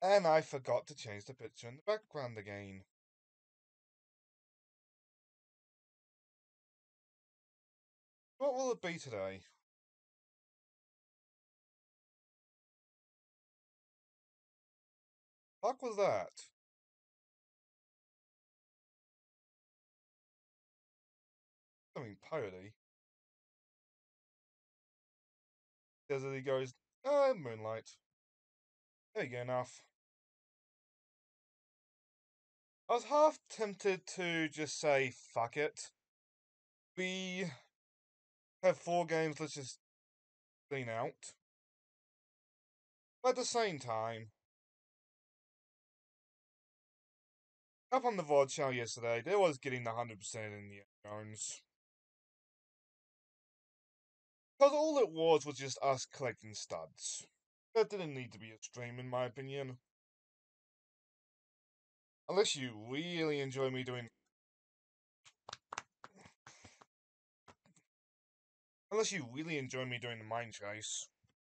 And I forgot to change the picture in the background again. What will it be today? Fuck was that? Something piratey. Desert he goes, moonlight. There you go, enough. I was half tempted to just say, fuck it. We have 4 games, let's just clean out. But at the same time, up on the VOD channel yesterday, there was getting the 100% in the unknowns. Because all it was just us collecting studs. That didn't need to be a stream, in my opinion. Unless you really enjoy me doing... Unless you really enjoy me doing the mine chase.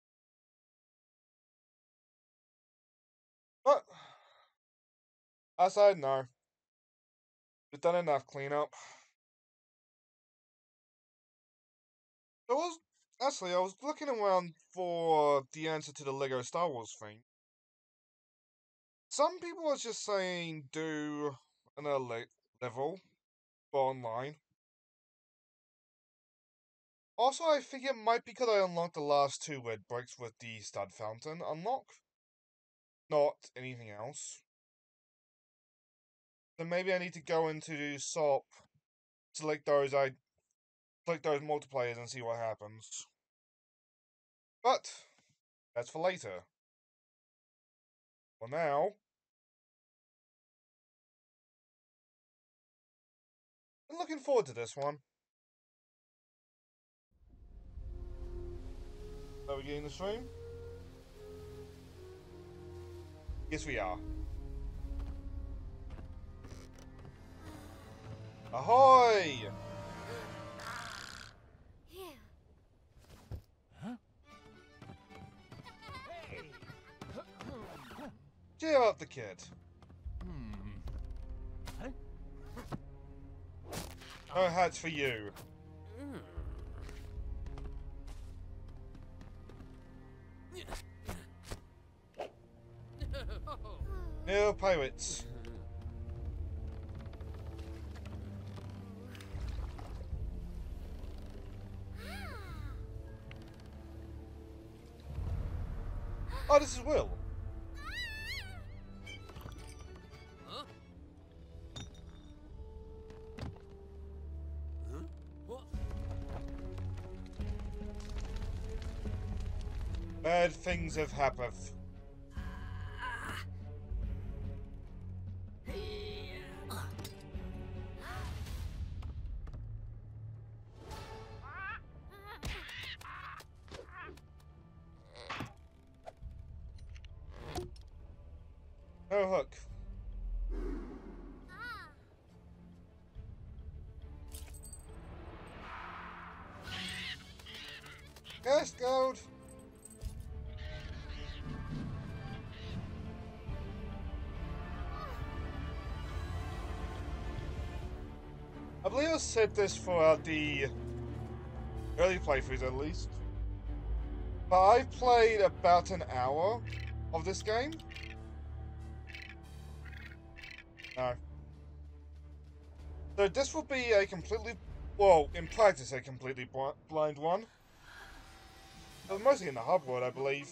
But, aside, no. We've done enough cleanup. I was looking around for the answer to the Lego Star Wars thing. Some people are just saying do another level for online. Also, I think it might be because I unlocked the last 2 red bricks with the stud fountain unlock. Not anything else. Then maybe I need to go into SOP, select those multiplayers and see what happens. But that's for later. For now, I'm looking forward to this one. Are we getting the stream? Yes, we are. Ahoy! Cheer up the kid. No hats for you. No pirates. Oh, this is Will. Bad things have happened. No hook. Yes, gold. I believe I said this for the early playthroughs at least. But I've played about an hour of this game. No. So this will be a completely, well, in practice a completely blind one. But mostly in the hub world, I believe.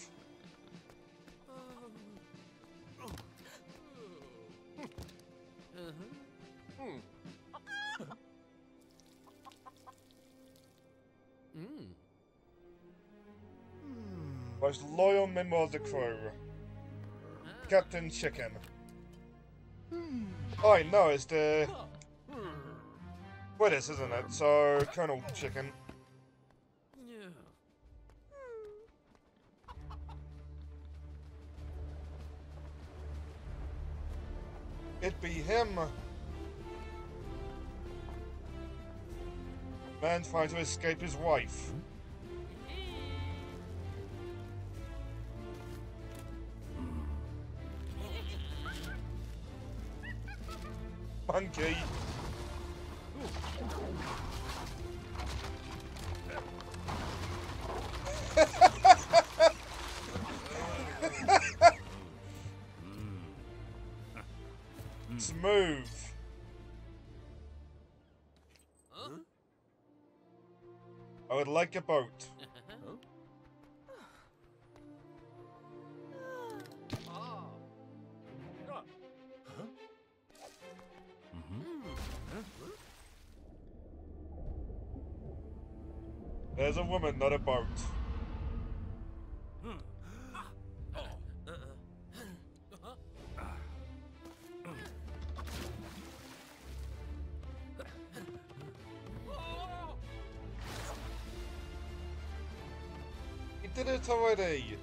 Most loyal member of the crew, Captain Chicken. Oh, I know, it's the British, isn't it? So, Colonel Chicken. It be him. Man trying to escape his wife. Monkey. Smooth. I would like a boat. There's a woman, not a boat. He did it already.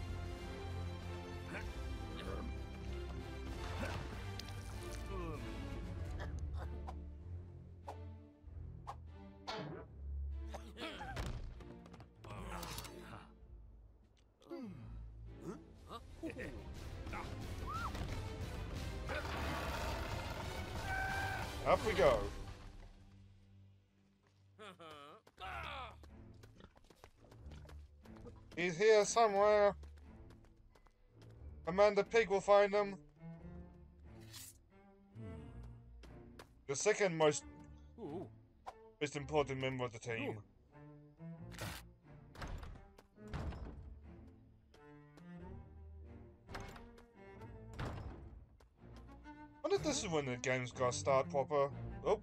Up we go. He's here somewhere. Amanda Pig will find him. The second most important member of the team. I wonder if this is when the game's gonna start proper. Oh.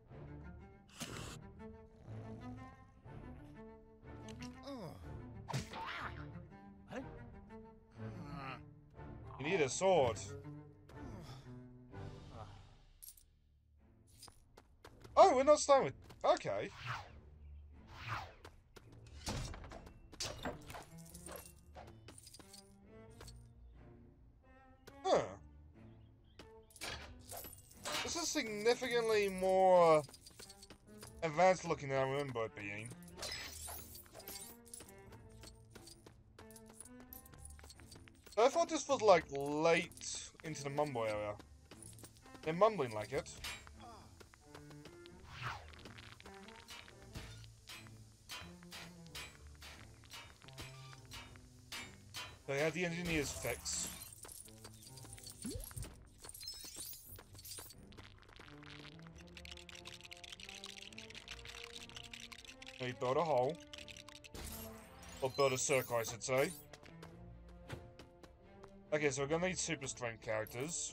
You need a sword. Oh, we're not starting with... Okay. Huh. This is significantly more advanced looking than I remember it being. I thought this was like late into the mumble area. They're mumbling like it. They had the engineers fix. We build a hole. Or build a circle, I should say. Okay, so we're gonna need super strength characters.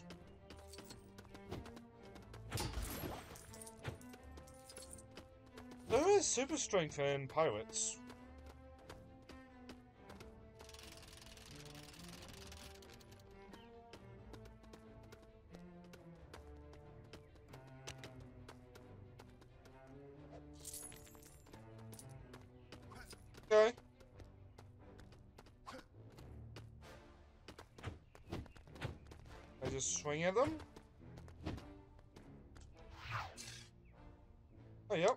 There is super strength in pirates. Okay. I just swing at them. Oh, yep.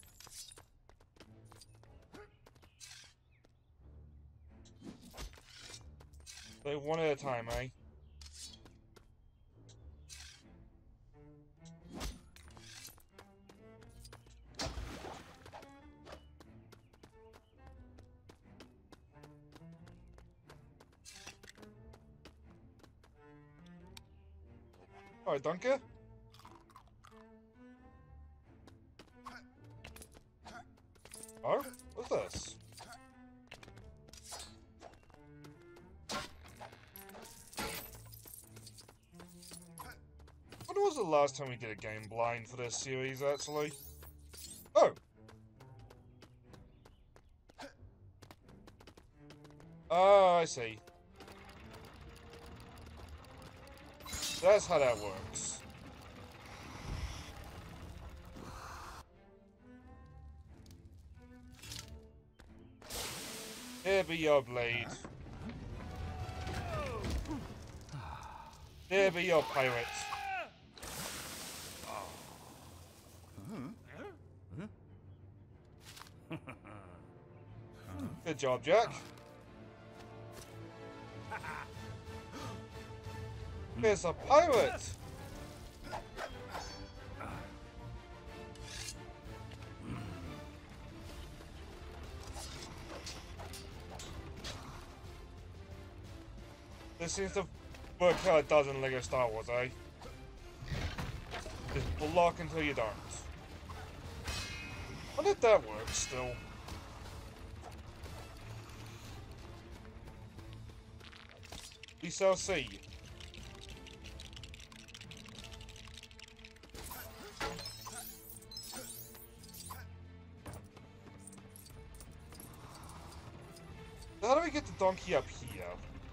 Like one at a time, eh? Alright, danke. Oh, what's this? When was the last time we did a game blind for this series, actually? Oh! Oh, I see. That's how that works. There be your blade. There be your pirate. Good job, Jack. There's a pirate! This seems to work how it does in LEGO Star Wars, eh? Just block until you don't. How did that work still? We shall see. How do we get the donkey up here?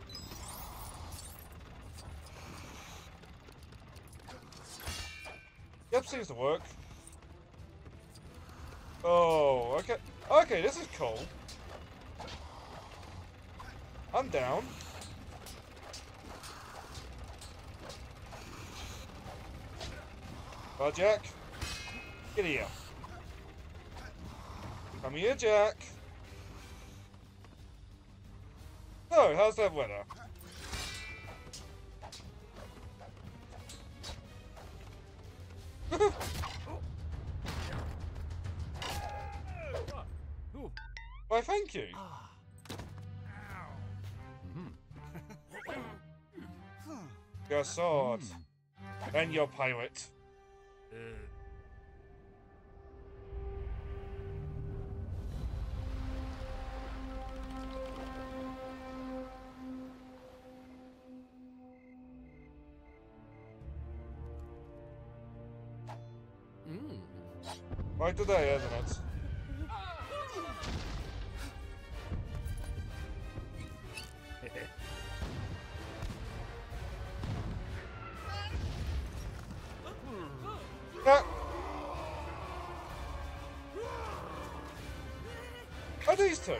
Yep, seems to work. Oh, okay. Okay, this is cool. I'm down. Well, Jack. Get here. Come here, Jack. So, how's that weather? Why, thank you. Your sword. And your pirate. Right today, isn't it? Ah. Are these two?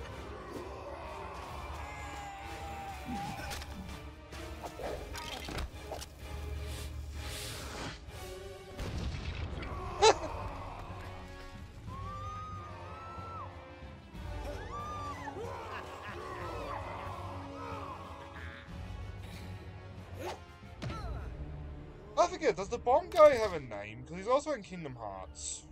I forget, does the bomb guy have a name? Because he's also in Kingdom Hearts.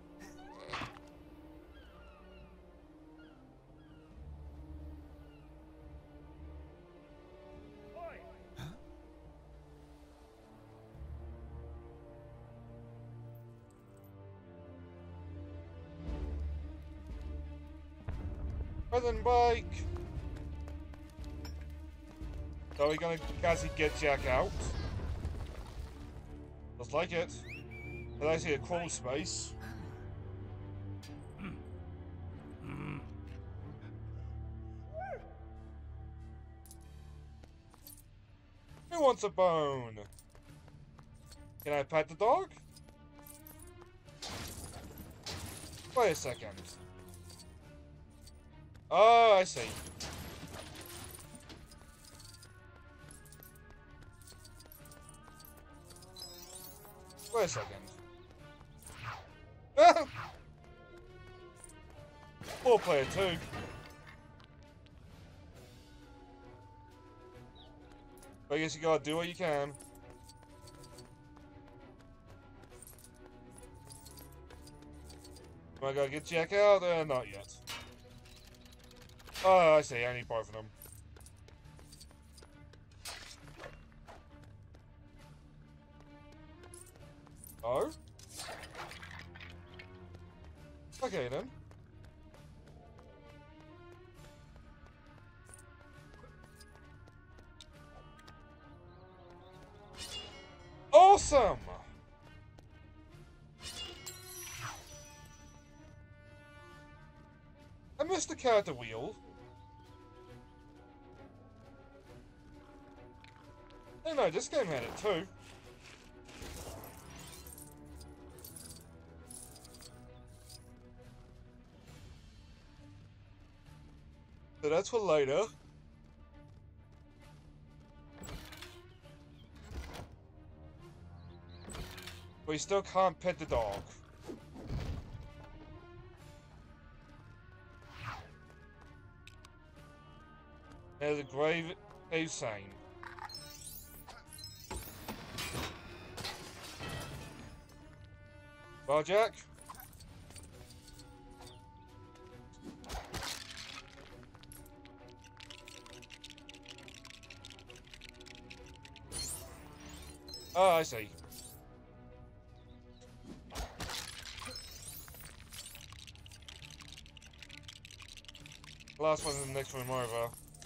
Present bike! So are we gonna actually get Jack out? Looks like it. There's actually a crawl space. Who wants a bone? Can I pet the dog? Wait a second. Oh, I see. Wait a second. Four player too. But I guess you gotta do what you can. Am I gonna get Jack out? Not yet. Oh, I see. I need both of them. Oh? Okay then. Awesome! I missed the character wheel. Oh no, this game had it too. So that's for later. We still can't pet the dog. There's a grave saying. Well, Jack. Oh, I see. Last one in the next room over.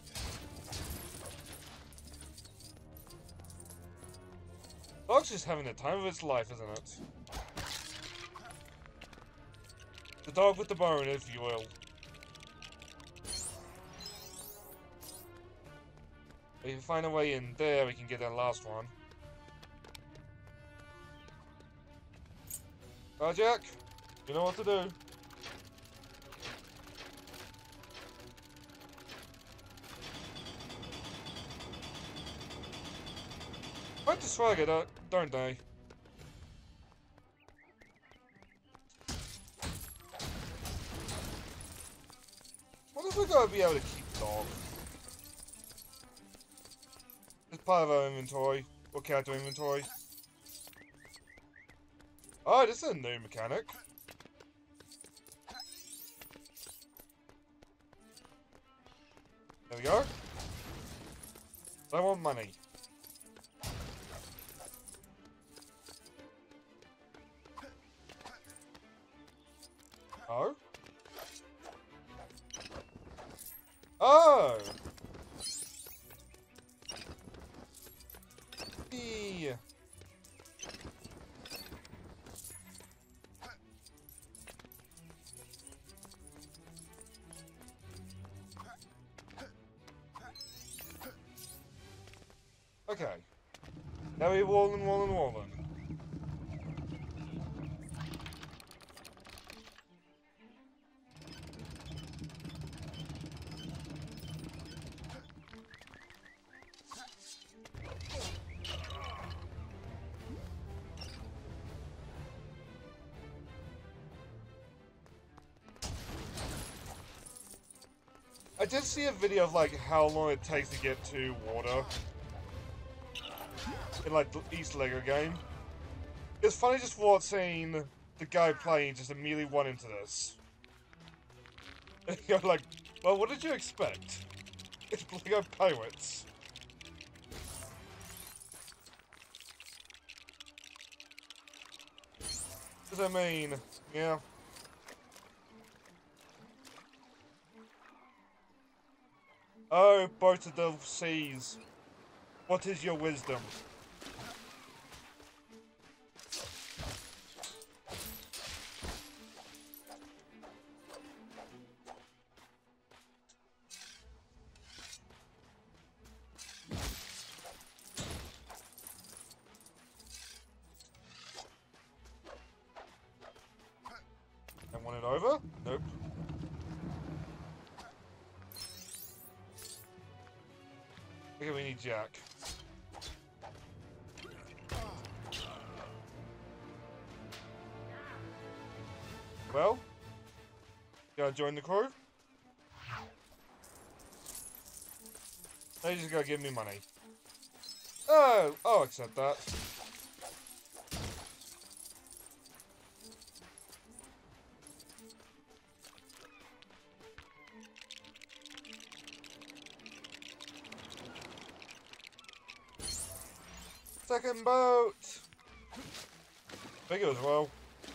Dog's just having the time of its life, isn't it? The dog with the bone, if you will. If you find a way in there, we can get that last one. Jack, you know what to do. I just swag it, don't they? What if we gotta be able to keep the dog? It's part of our inventory, or character inventory. Oh, this is a new mechanic. There we go. I want money. Oh? Oh! Yeah. Okay. Now we're walling. I did see a video of like how long it takes to get to water in like the East Lego game. It's funny just watching the guy playing just immediately run into this. And you're like, well, what did you expect? It's Lego Pirates. What does that mean? Yeah. Oh, both of the seas. What is your wisdom? I want it over? Nope. Okay, we need Jack. Well, you gotta join the crew? Now you just gotta give me money. Oh, I'll accept that. Second boat! Bigger as well.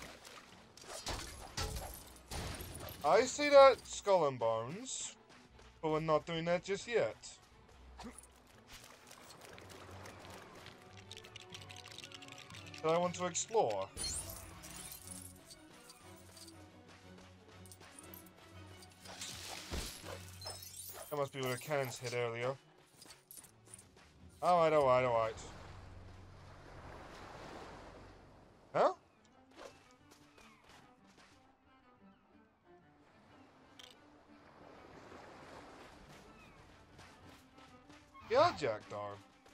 I see that skull and bones, but we're not doing that just yet. But I want to explore. That must be where the cannons hit earlier. Alright. Huh? Yeah, Jack, darn.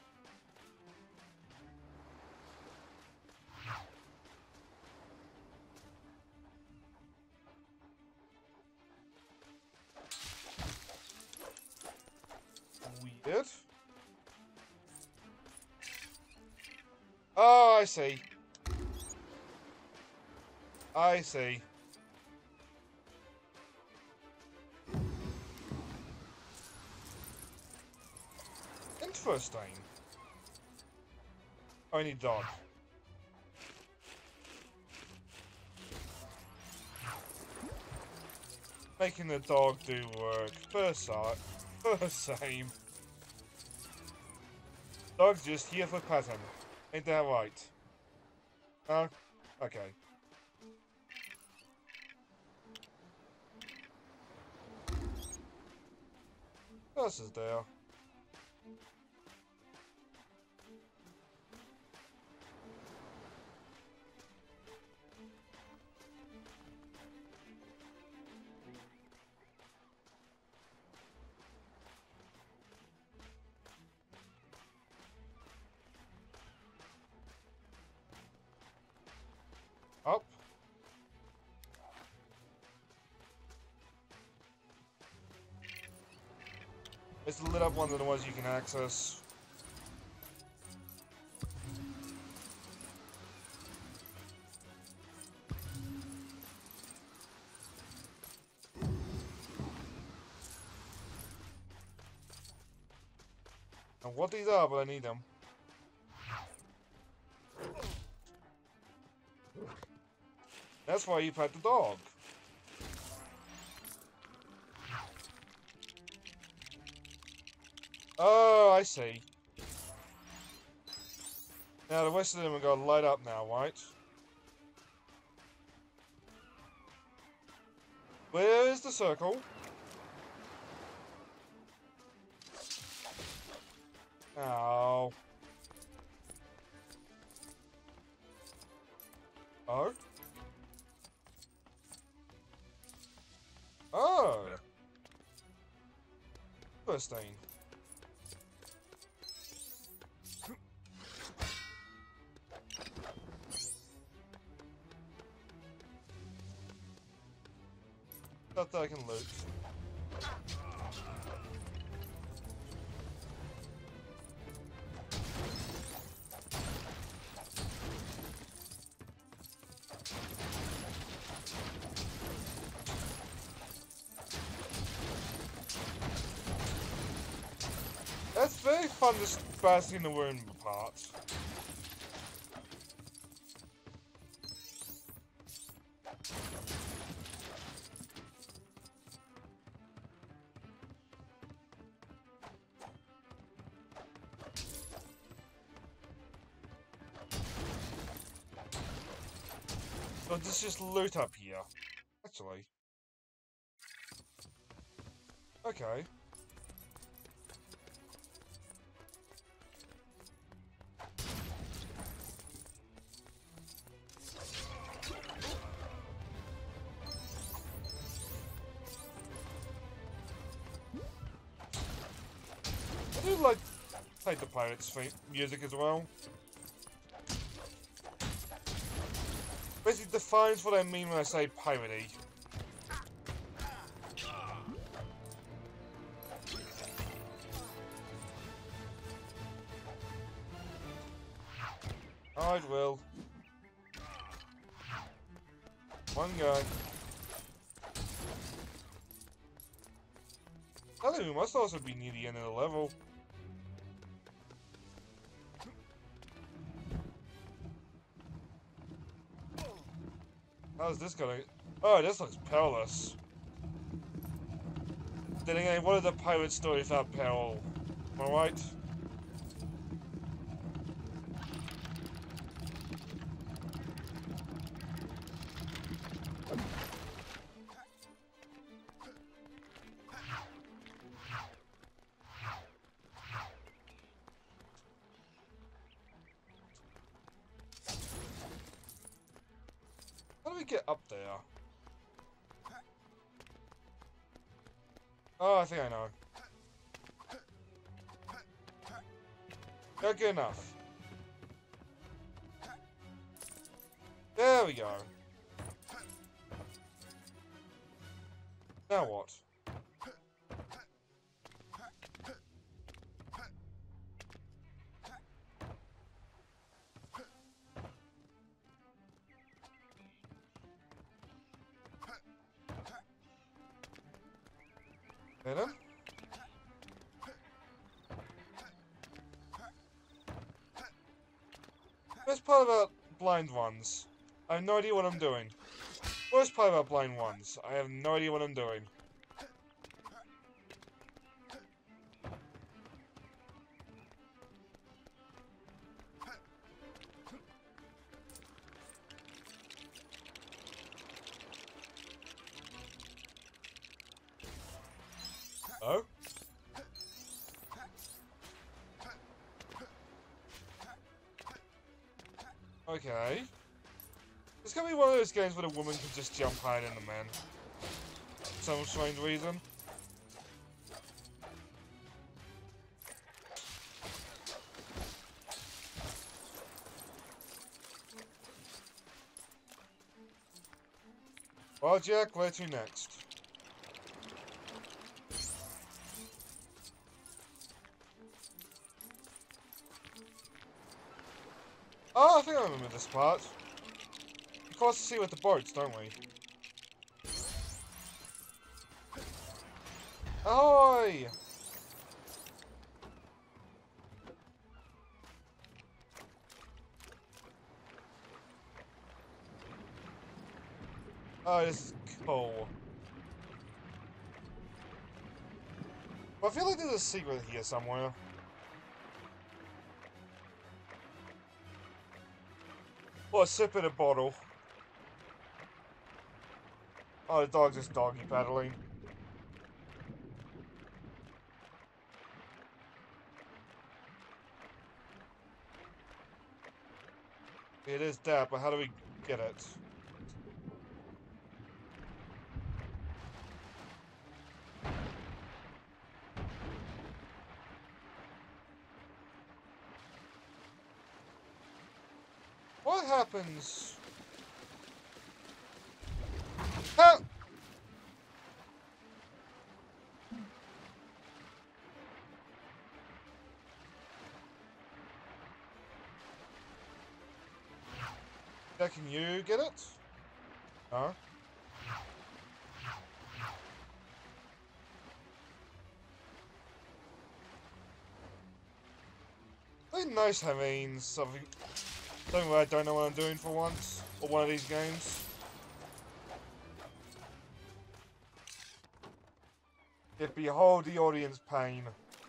Weird. Oh, I see. I see. Interesting. I need dog. Making the dog do work. First same. Dog's just here for pattern. Ain't that right? No? Okay. What else is there? Up. It's the lit up one of the ones you can access. And what these are, but I need them. That's why you pet the dog. Oh, I see. Now the rest of them are gonna light up now, right? Where is the circle? Oh. Oh? Oh! Interesting. Stuff that I can loot. That's very fun, just blasting the wound apart. So let's just loot up here. Actually. Okay. I do like take the pirates' theme music as well. Basically defines what I mean when I say piratey. Alright, Will. One guy. I think we must also be near the end of the level. How's this going? Oh, this looks perilous. Then again, what are the pirate stories without peril? Am I right? How do we get up there? Oh, I think I know. Not good enough. There we go. Now what? Better? Best part about blind ones, I have no idea what I'm doing. Worst part about blind ones, I have no idea what I'm doing. Oh? Okay. It's gonna be one of those games where the woman can just jump higher than the man. For some strange reason. Well, Jack, where to next? Oh, I think I remember this part. We cross the sea with the boats, don't we? Ahoy! Oh, this is cool. Well, I feel like there's a secret here somewhere. Or a sip in a bottle. Oh, the dog's just doggy paddling. It is that, but how do we get it? What happens? How? Yeah, can you get it? No? It's nice having something where I don't know what I'm doing for once. Or one of these games. Yet behold the audience pain.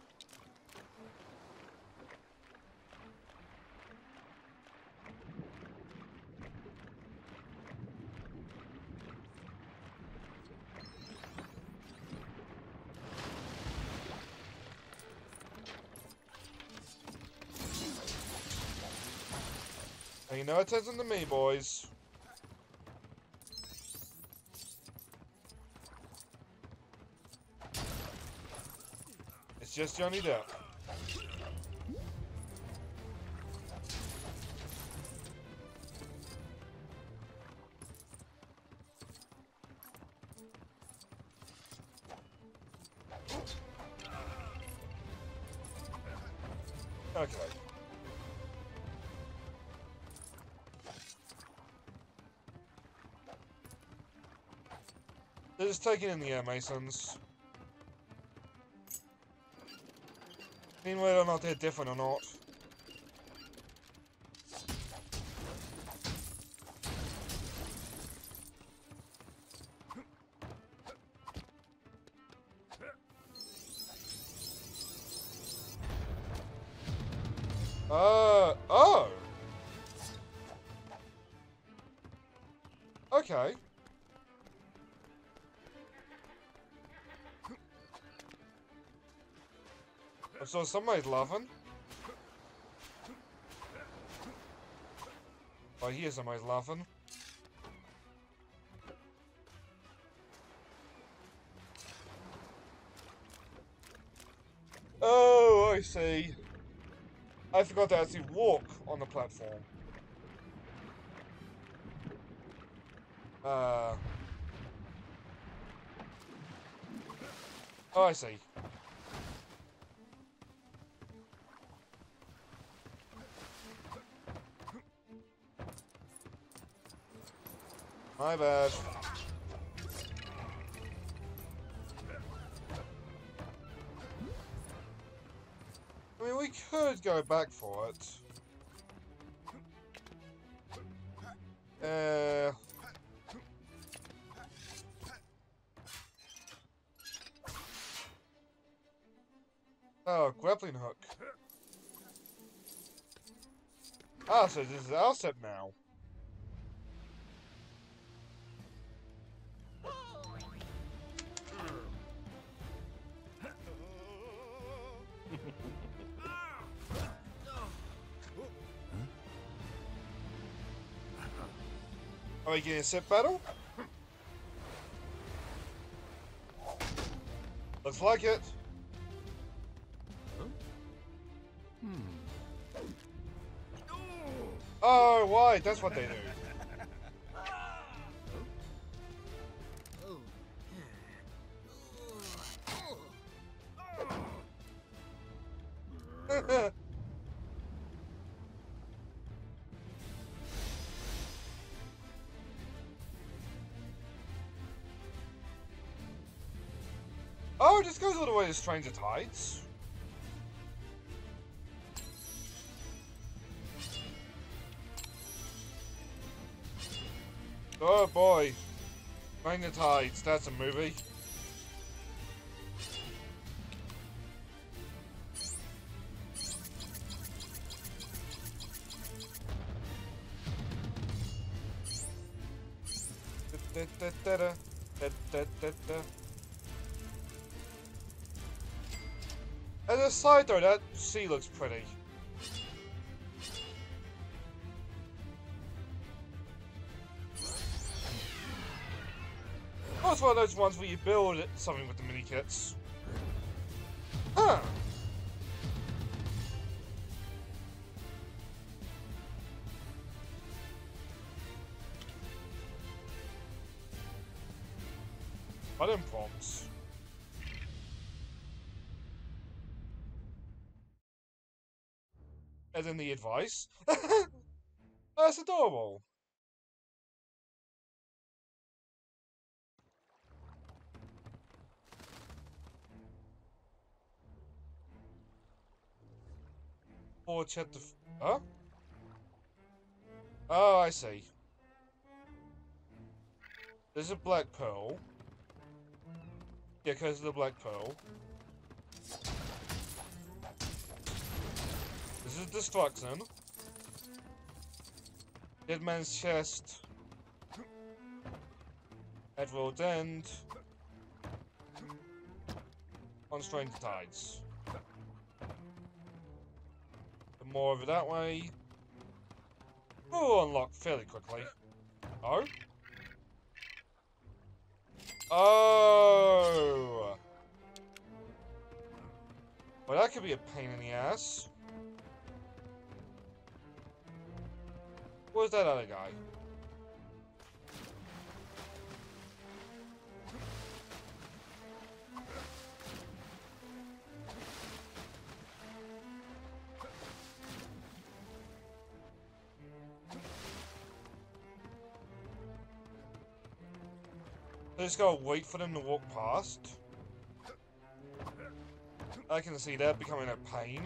Pay no attention to me, boys. It's just Johnny Depp. Okay. They're just taking in the air masons. Mean whether or not they're different or not. Oh! Okay. So somebody's laughing. I hear somebody's laughing. Oh, I see. I forgot to actually walk on the platform. Oh, I see. My bad. I mean, we could go back for it. Oh, grappling hook. Ah, so this is our step now. Are we getting a set battle? Looks like it. Oh, why? That's what they do. Oh, this goes all the way to Stranger Tides. Oh boy. Stranger Tides, that's a movie. As a side note, that sea looks pretty. Oh, it's one of those ones where you build something with the mini kits. Huh. Button prompts. And then the advice. That's adorable. Or chapter. Huh? Oh, I see. There's a black pearl. Yeah, because of the black pearl. This is destruction. Dead man's chest. At World's End. On Stranger Tides. And more over that way. We'll unlock fairly quickly. Oh? Oh! Well, that could be a pain in the ass. Where's that other guy? I just gotta wait for them to walk past. I can see that becoming a pain.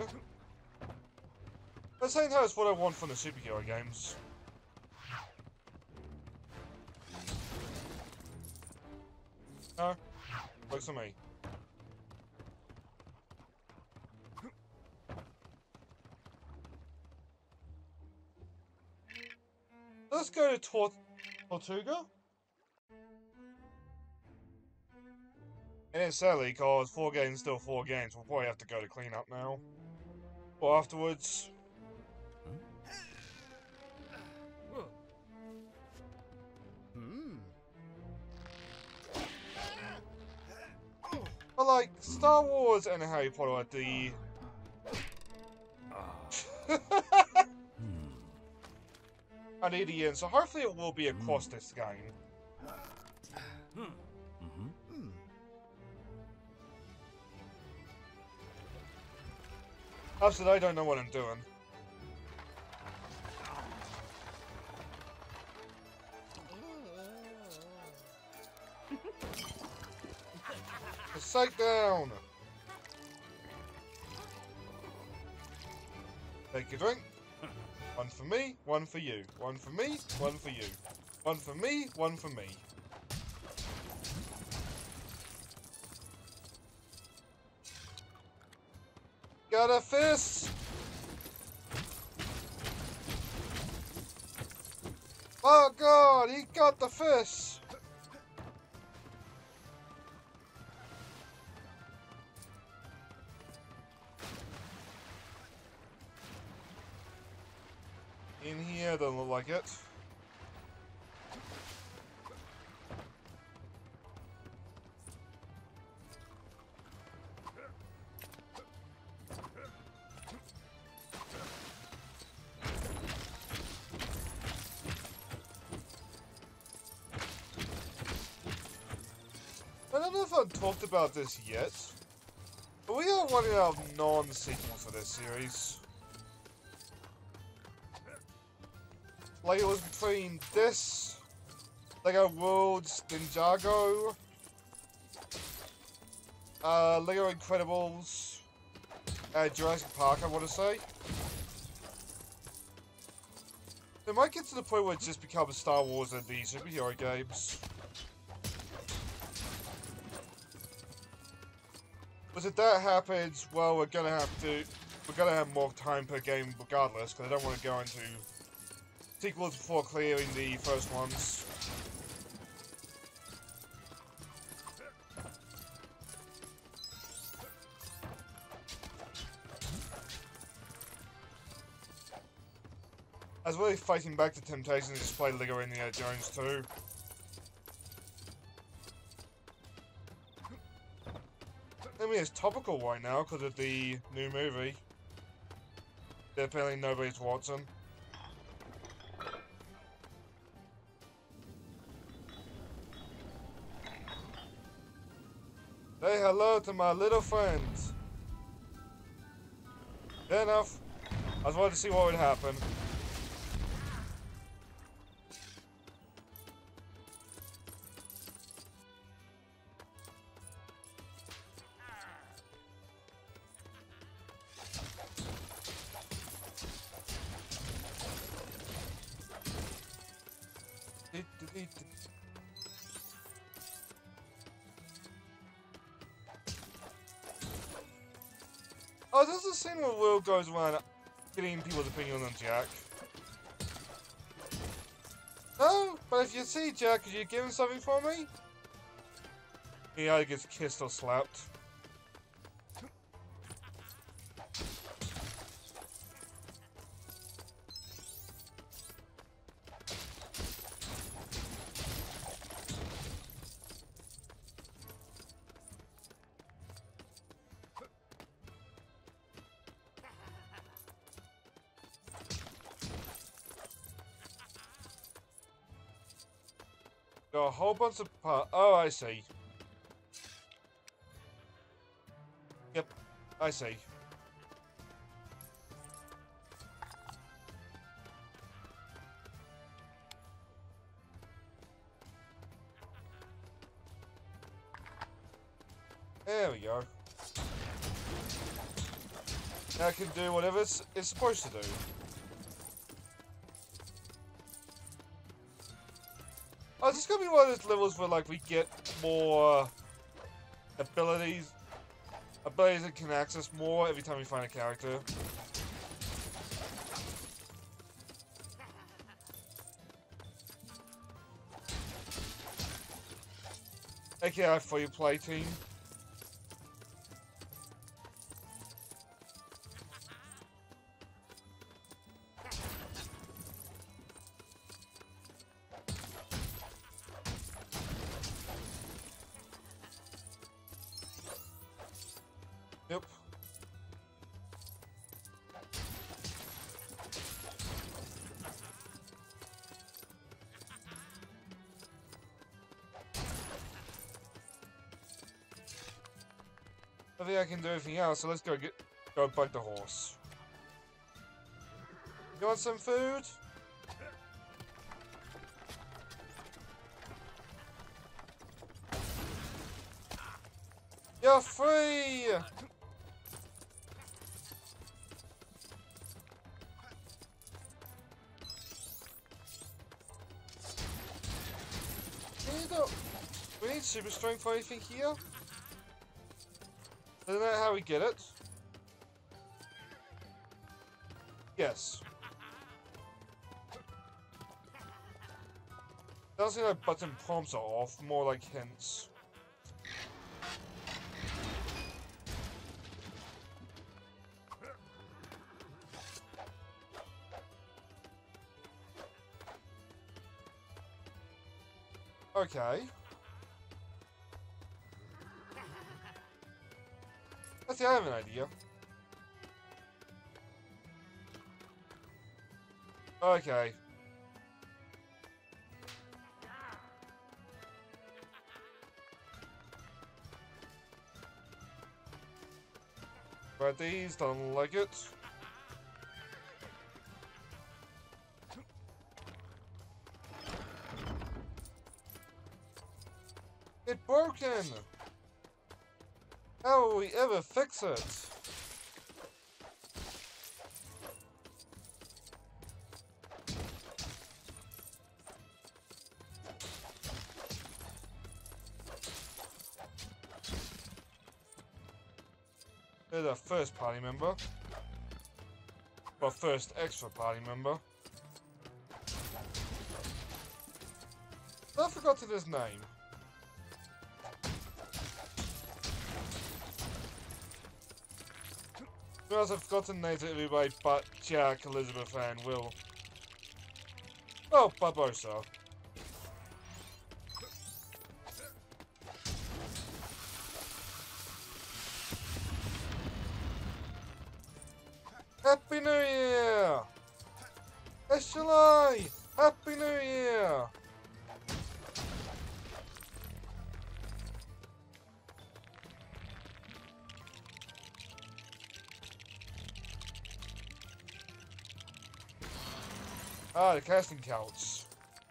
At the same time, it's what I want from the superhero games. No? Looks at me. Let's go to Tortuga. And then sadly, because 4 games still 4 games, we'll probably have to go to clean up now. Or afterwards. But like, Star Wars and Harry Potter are the... I need the end, so hopefully it will be across this game. After I don't know what I'm doing. Psych down! Take your drink. One for me, one for you. One for me, one for you. One for me, one for me. Got a fist! Oh god, he got the fist! In here, doesn't look like it. I don't know if I've talked about this yet, but we are running out of non-sequels for this series. Like it was between this, Lego Worlds, Ninjago, Lego Incredibles, Jurassic Park, I want to say. It might get to the point where it just becomes Star Wars and the superhero games. But if that happens, well, we're gonna have more time per game regardless, because I don't want to go into sequels before clearing the first ones. I was really fighting back the temptation to just play Lego Indiana Jones too. I mean, it's topical right now because of the new movie that apparently nobody's watching. Say hello to my little friends. Fair enough. I just wanted to see what would happen. Oh, this is the scene where Will goes around getting people's opinion on Jack. No, but if you see Jack, could you give him something for me? He either gets kissed or slapped. Got a whole bunch of parts. Oh, I see. Yep, I see. There we go. Now I can do whatever it's supposed to do. Oh, is this gonna be one of those levels where, like, we get more abilities that can access more every time we find a character? AKA for your play team. Yep. I think I can do anything else, so let's go bug the horse. You want some food? You're free! need super strength or anything here? Isn't that how we get it? Yes. Doesn't seem like button prompts are off, more like hints. Okay. Actually, I have an idea. Okay. But these don't like it. It's broken! How will we ever fix it? There's a first party member. Well, first extra party member. I forgot his name. To be honest, I've forgotten names of everybody but Jack, Elizabeth, and Will. Oh, Barbosa. Happy New Year! It's July! Happy New Year! Ah, the casting couch.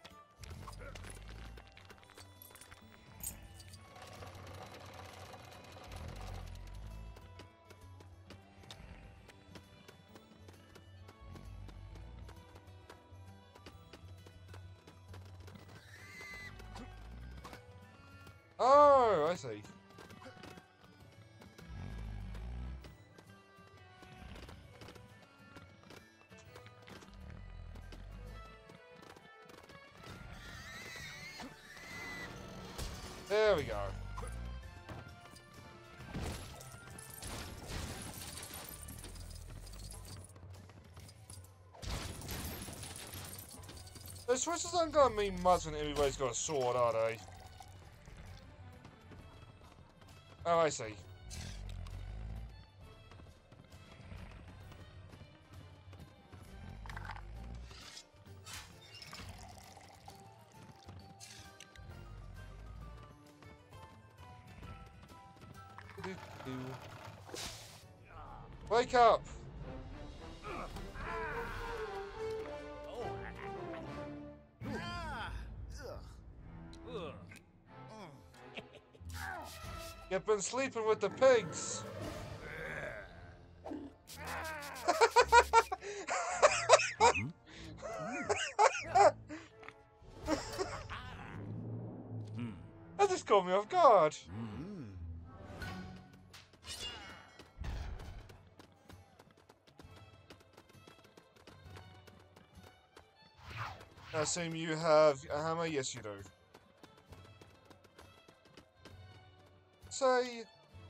Oh, I see. There we go. The switches aren't gonna mean much when everybody's got a sword, are they? Oh, I see. Wake up! You've been sleeping with the pigs! That just caught me off guard. I assume you have a hammer? Yes, you do. Say...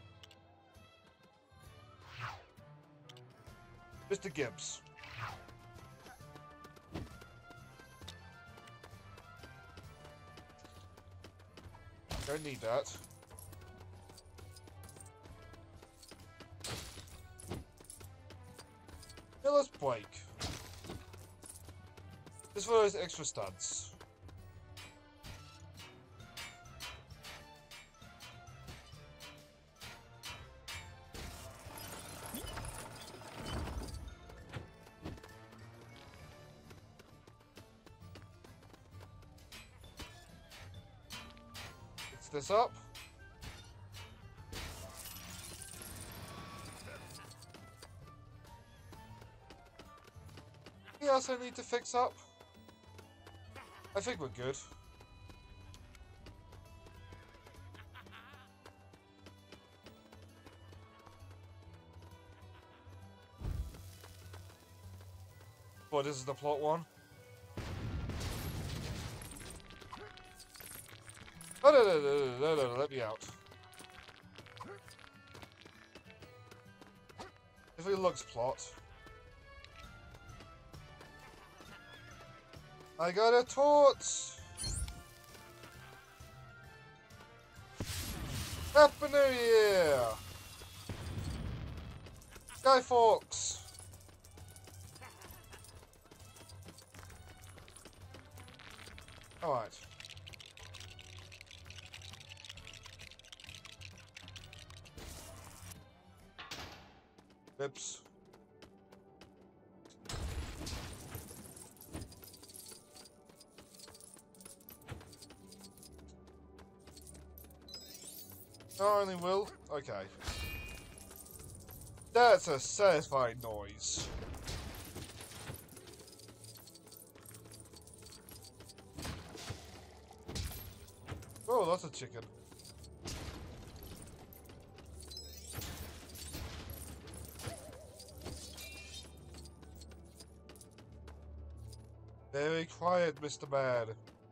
Mr. Gibbs. Don't need that. Yeah, let's break. Just for those extra studs. Fix this up. Anything else I need to fix up? I think we're good. What, this is the plot one? Oh, no, let me out. If it looks plot. I got a torch! Happy New Year! Guy Fawkes! Alright. Oops. I only will? Okay. That's a satisfying noise. Oh, that's a chicken. Very quiet, Mr. Bad.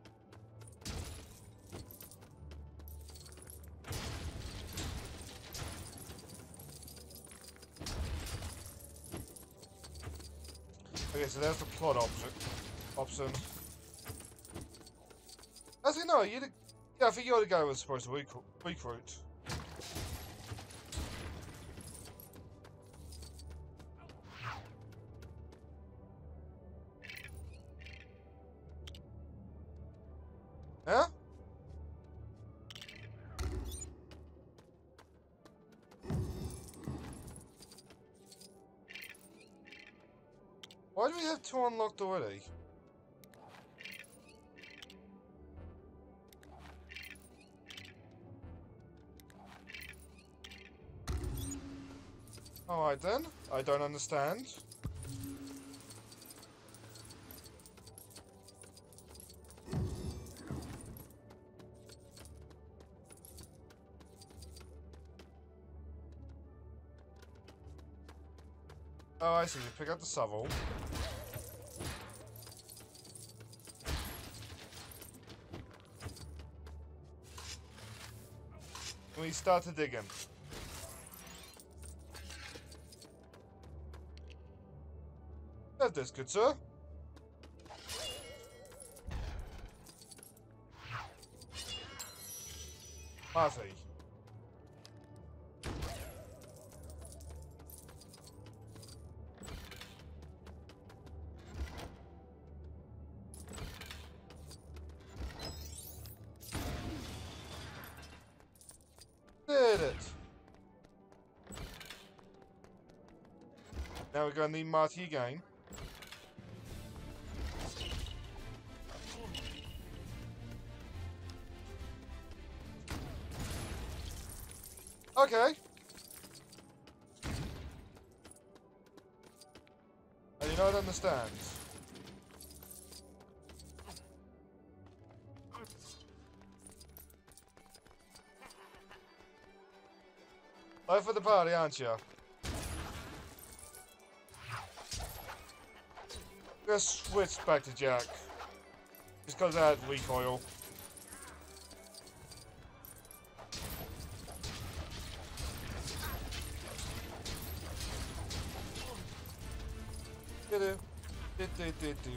Okay, so that's the plot option. Actually, no, yeah, I think you're the guy who was supposed to recruit. Huh? Why do we have 2 unlocked already? Alright then, I don't understand. Oh, I see, we pick up the shovel. And we start to dig in. Have this, good sir. Party. Did it. Now we're gonna need Marty again. Okay. I do not understand. Life for the party, aren't you? Let's switch back to Jack. Just because I had recoil. Do.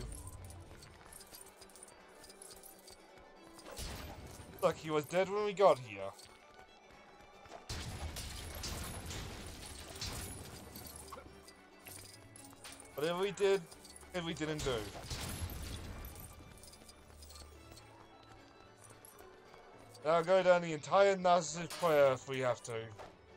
Look, he was dead when we got here. Whatever we did, if we didn't do. Now go down the entire Narcissus prayer if we have to.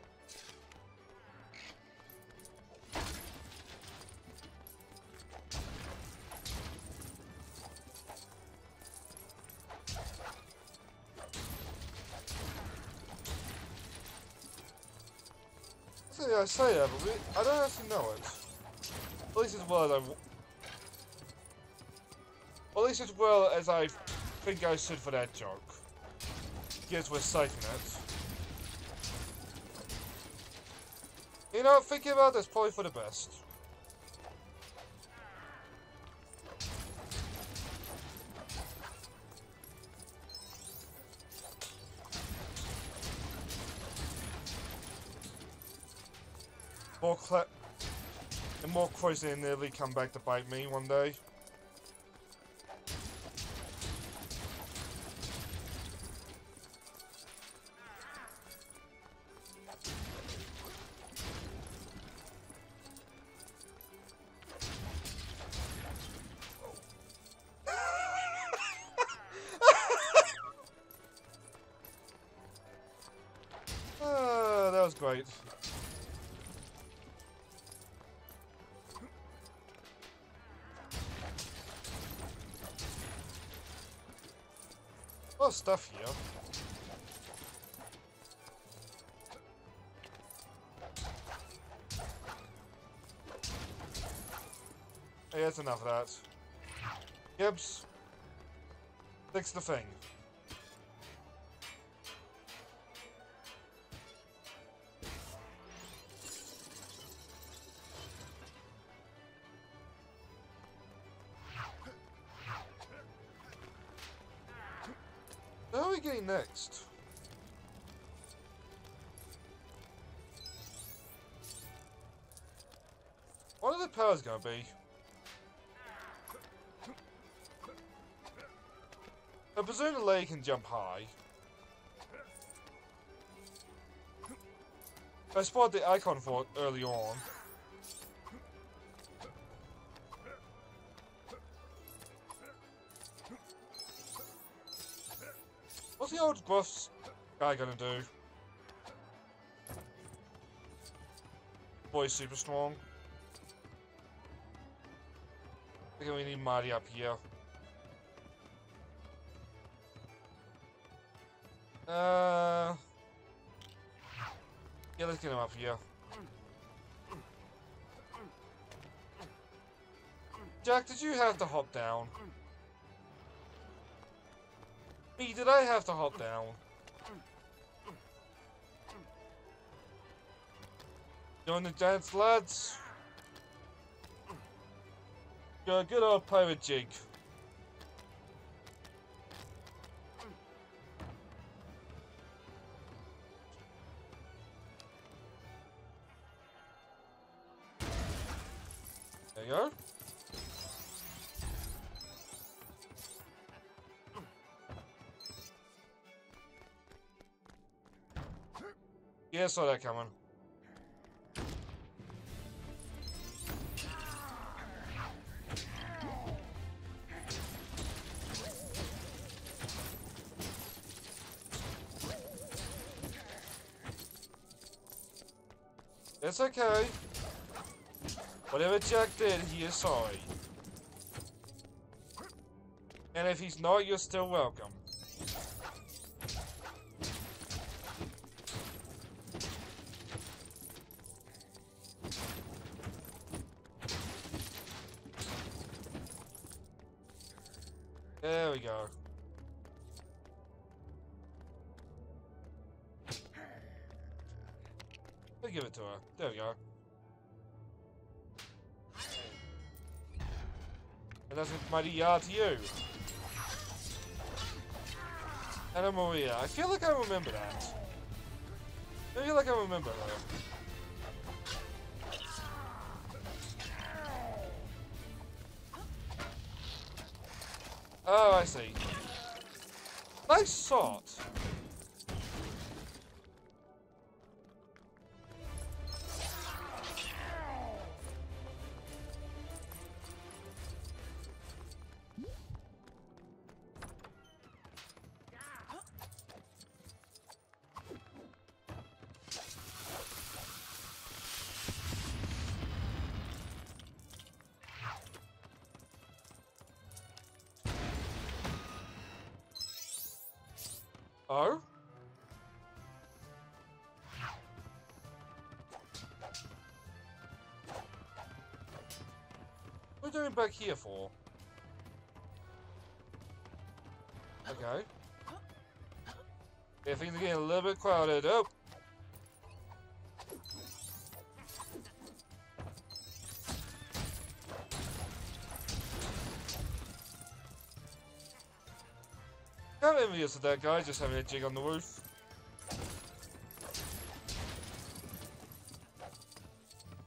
I say that, but I don't actually know it. At least as well as at least as well as I think I should for that joke. Guess we're citing it. You know, thinking about this, probably for the best. and more closely inevitably come back to bite me one day. That was great. A lot of stuff here. Hey, that's enough of that. Gibbs, fix the thing. Where are we getting next? What are the powers gonna be? I presume the lady can jump high. I spotted the icon for it early on. What's the old gruff guy gonna do? Boy's super strong. I think we need Marty up here. Yeah, let's get him up here. Jack, did you have to hop down? Me, did I have to hop down? Join the dance, lads. You're a good old pirate jig. There you go. Yeah, I saw that coming. It's okay. Whatever Jack did, he is sorry. And if he's not, you're still welcome. There we go. I'll give it to her. There we go. And that's a mighty yard to you. Anna Maria. I feel like I remember that. I feel like I remember her. Oh, I see. Nice shot. Oh? What are we doing back here for? Okay. Yeah, things are getting a little bit crowded. Oh! I'm envious of that guy just having a jig on the roof.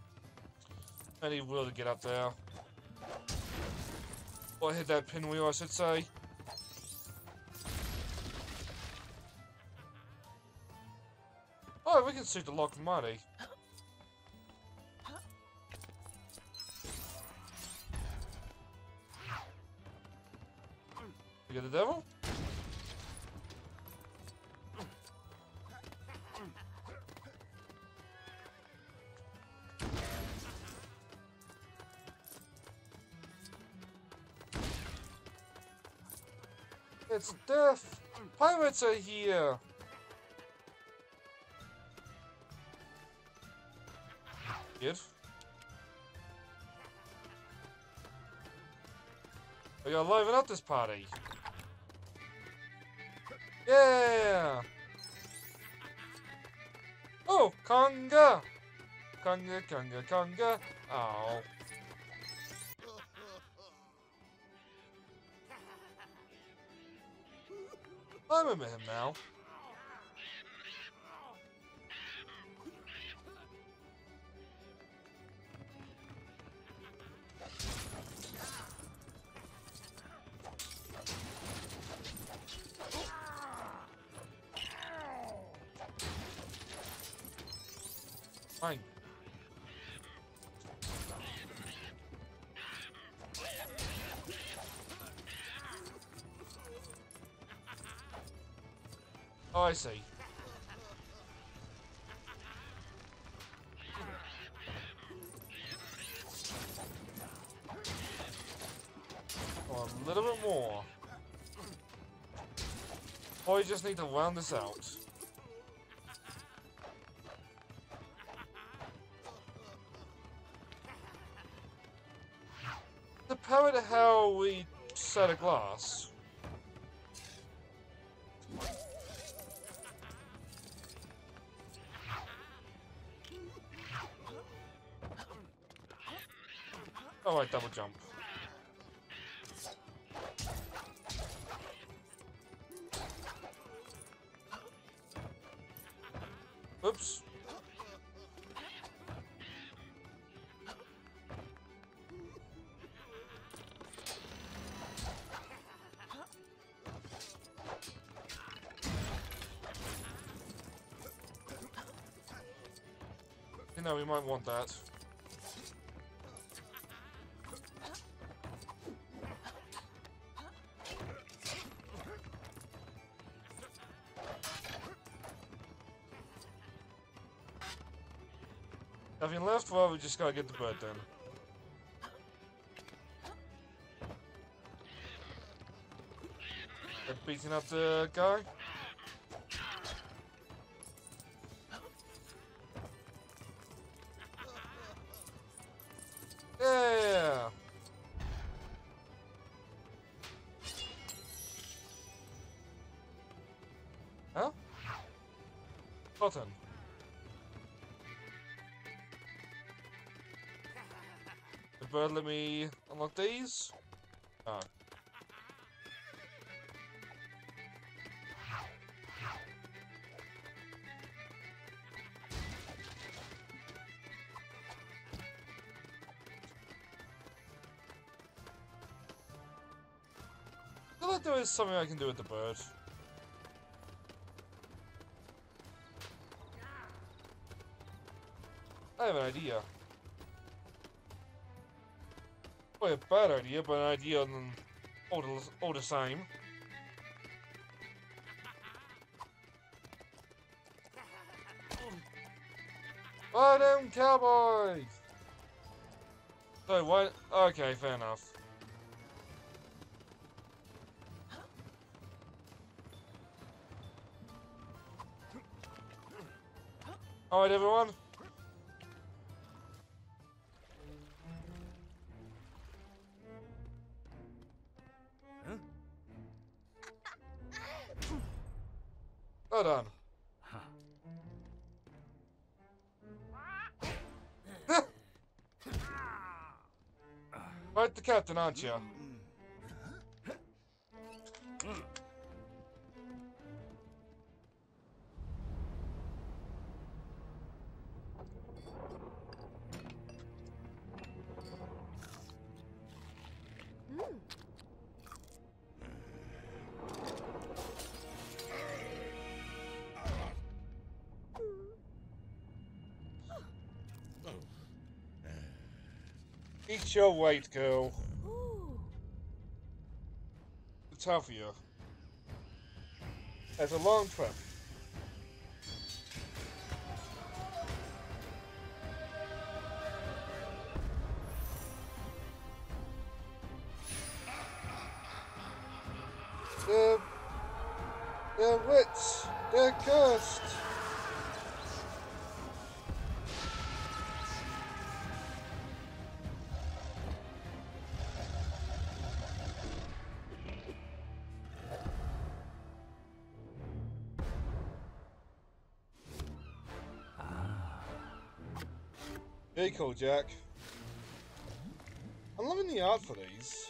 I need Will to get up there. Or hit that pinwheel, I should say. Oh, we can shoot the lock money. You get the devil? It's death! Pirates are here! Good. We gotta liven up this party. Yeah! Oh, conga! Conga, conga, conga. Oh. I remember him now. Fine. Oh, I see. Oh, a little bit more. Probably just need to round this out. The power to how we set a glass. Oh, right, double jump. Oops. You know, we might want that. Nothing left? Well, we just gotta get the bird then. They're beating up the guy. Yeah! Huh? Button. The bird let me unlock these? Oh. I feel like there is something I can do with the bird. I have an idea. Well, a bad idea, but an idea all the same. Ride them cowboys! So what? Okay, fair enough. Alright, everyone. Well done. Right, the captain, aren't you? Eat your weight, girl. It's healthier. It's a long trip. The witch, they're cursed. Very cool, Jack. I'm loving the art for these.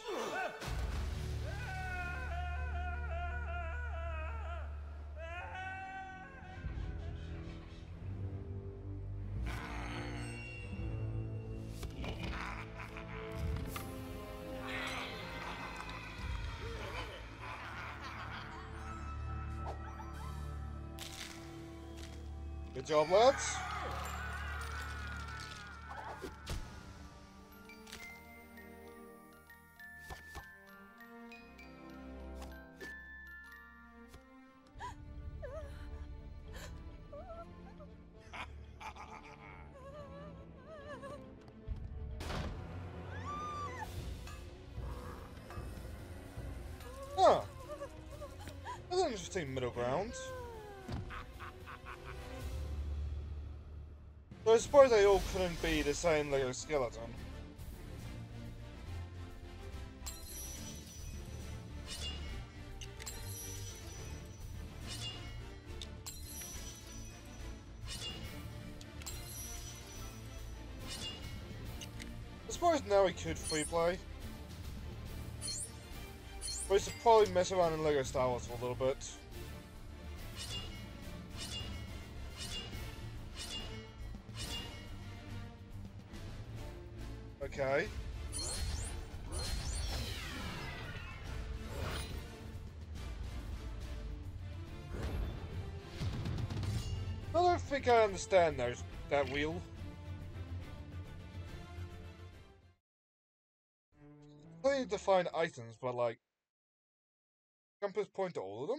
Good job, lads. Huh. That's an interesting middle ground. So I suppose they all couldn't be the same Lego skeleton. I suppose now we could free play. But we should probably mess around in Lego Star Wars for a little bit. Okay. I don't think I understand that wheel. I need to find items, but like, compass point to all of them?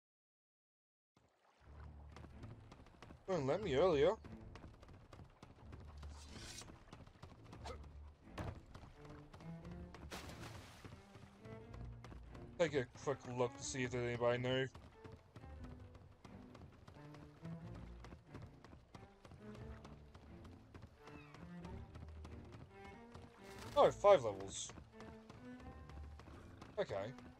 Wouldn't let me earlier. Take a quick look to see if there's anybody new. Oh, 5 levels. Okay.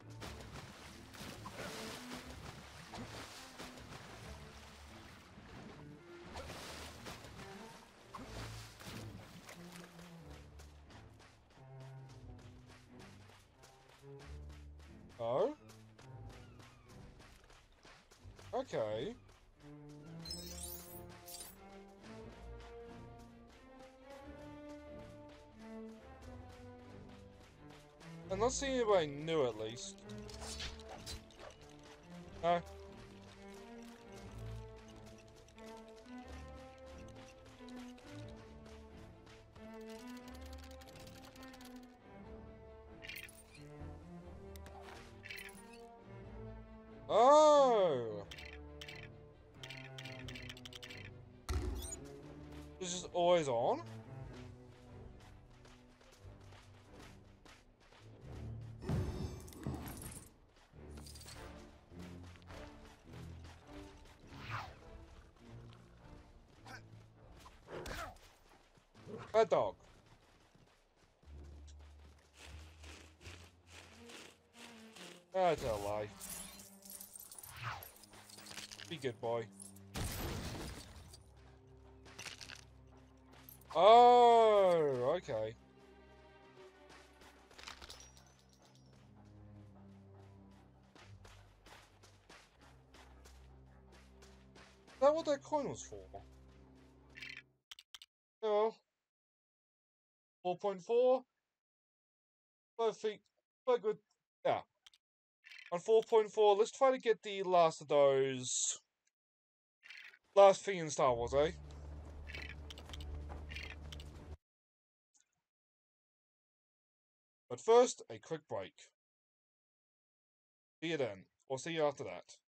Oh? Okay. I'm not seeing anybody new, at least. No. Oh! This is always on? Bad dog. That's a lie. Be good, boy. Oh, okay. Is that what that coin was for? Oh. 4.4? I think But good. Yeah. On 4.4, let's try to get the last of those. Last thing in Star Wars, eh? But first, a quick break. See you then, or see you after that.